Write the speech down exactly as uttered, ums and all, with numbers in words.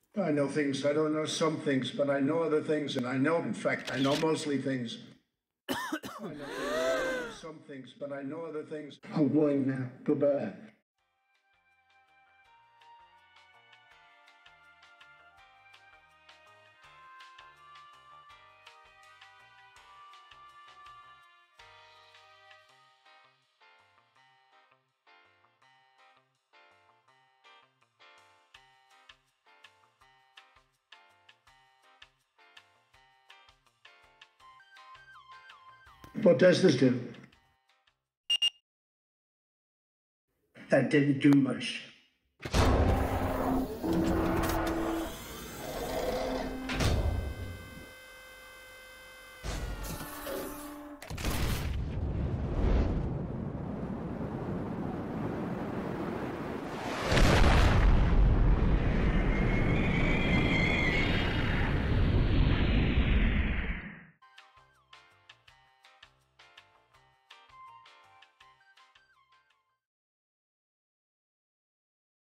I know things. I don't know some things, but I know other things, and I know, in fact, I know mostly things. I know things. I know some things, but I know other things. I'm going now. Goodbye. What does this do? That didn't do much.